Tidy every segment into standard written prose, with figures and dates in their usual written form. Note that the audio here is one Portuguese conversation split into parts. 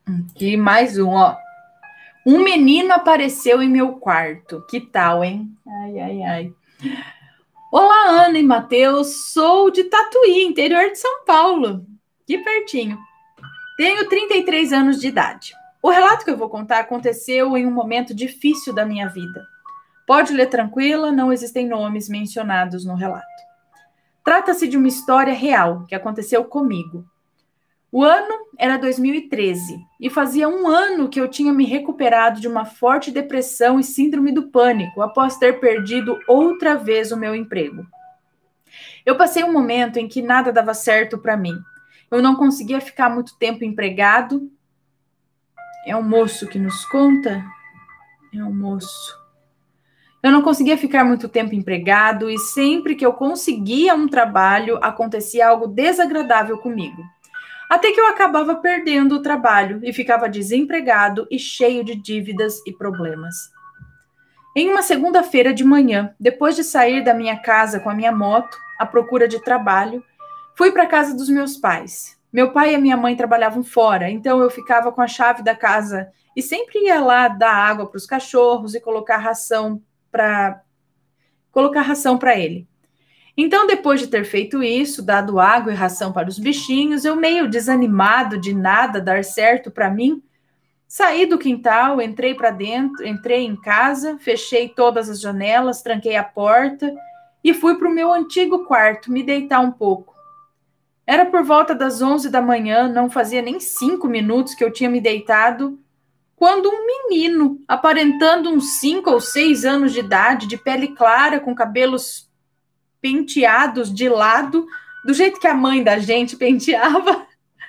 Aqui mais um, ó. Um menino apareceu em meu quarto. Que tal, hein? Ai, ai, ai. Olá, Ana e Matheus. Sou de Tatuí, interior de São Paulo. Que pertinho. Tenho 33 anos de idade. O relato que eu vou contar aconteceu em um momento difícil da minha vida. Pode ler tranquila, não existem nomes mencionados no relato. Trata-se de uma história real que aconteceu comigo. O ano era 2013 e fazia um ano que eu tinha me recuperado de uma forte depressão e síndrome do pânico após ter perdido outra vez o meu emprego. Eu passei um momento em que nada dava certo para mim. Eu não conseguia ficar muito tempo empregado. É um moço que nos conta? É um moço. Eu não conseguia ficar muito tempo empregado e sempre que eu conseguia um trabalho, acontecia algo desagradável comigo. Até que eu acabava perdendo o trabalho e ficava desempregado e cheio de dívidas e problemas. Em uma segunda-feira de manhã, depois de sair da minha casa com a minha moto, à procura de trabalho, fui para a casa dos meus pais. Meu pai e a minha mãe trabalhavam fora, então eu ficava com a chave da casa e sempre ia lá dar água para os cachorros e colocar ração para ele. Então, depois de ter feito isso, dado água e ração para os bichinhos, eu meio desanimado de nada dar certo para mim, saí do quintal, entrei para dentro, entrei em casa, fechei todas as janelas, tranquei a porta e fui para o meu antigo quarto me deitar um pouco. Era por volta das 11 da manhã, não fazia nem 5 minutos que eu tinha me deitado, quando um menino, aparentando uns 5 ou 6 anos de idade, de pele clara, com cabelos penteados de lado, do jeito que a mãe da gente penteava,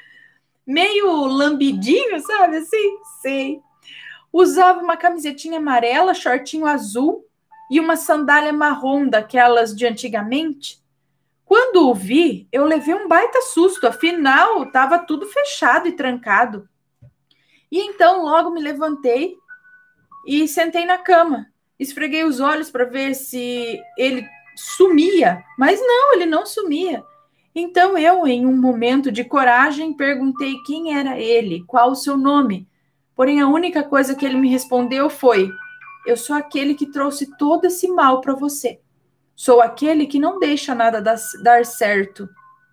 meio lambidinho, sabe assim? Sei. Usava uma camisetinha amarela, shortinho azul e uma sandália marrom daquelas de antigamente. Quando o vi, eu levei um baita susto, afinal, estava tudo fechado e trancado. E então logo me levantei e sentei na cama. Esfreguei os olhos para ver se ele sumia, mas não, ele não sumia. Então eu, em um momento de coragem, perguntei quem era ele, qual o seu nome. Porém, a única coisa que ele me respondeu foi: eu sou aquele que trouxe todo esse mal para você. Sou aquele que não deixa nada dar certo.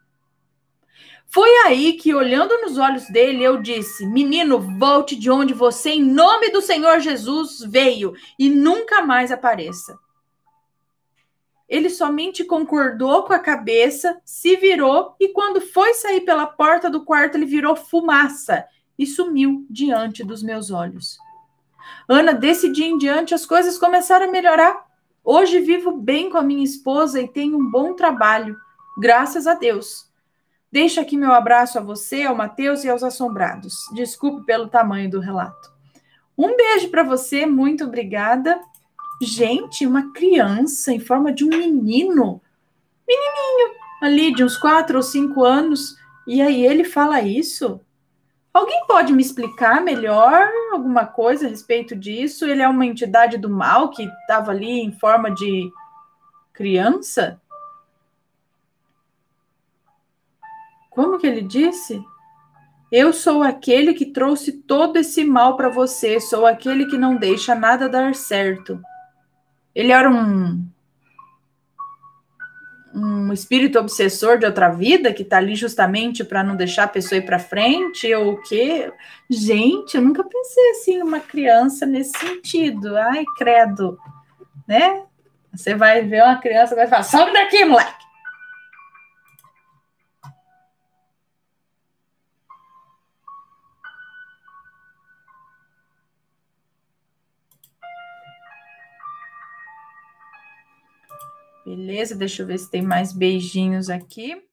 Foi aí que, olhando nos olhos dele, eu disse: menino, volte de onde você, em nome do Senhor Jesus, veio e nunca mais apareça. Ele somente concordou com a cabeça, se virou e, quando foi sair pela porta do quarto, ele virou fumaça e sumiu diante dos meus olhos. Ana, desse dia em diante, as coisas começaram a melhorar. Hoje vivo bem com a minha esposa e tenho um bom trabalho, graças a Deus. Deixo aqui meu abraço a você, ao Matheus e aos assombrados. Desculpe pelo tamanho do relato. Um beijo para você, muito obrigada. Gente, uma criança em forma de um menininho ali de uns 4 ou 5 anos, e aí ele fala isso? Alguém pode me explicar melhor alguma coisa a respeito disso? Ele é uma entidade do mal que estava ali em forma de criança? Como que ele disse? Eu sou aquele que trouxe todo esse mal para você, sou aquele que não deixa nada dar certo. Ele era um espírito obsessor de outra vida que está ali justamente para não deixar a pessoa ir para frente ou o quê? Gente, eu nunca pensei assim numa criança nesse sentido. Ai, credo, né? Você vai ver uma criança e vai falar: sobe daqui, moleque! Beleza, deixa eu ver se tem mais beijinhos aqui.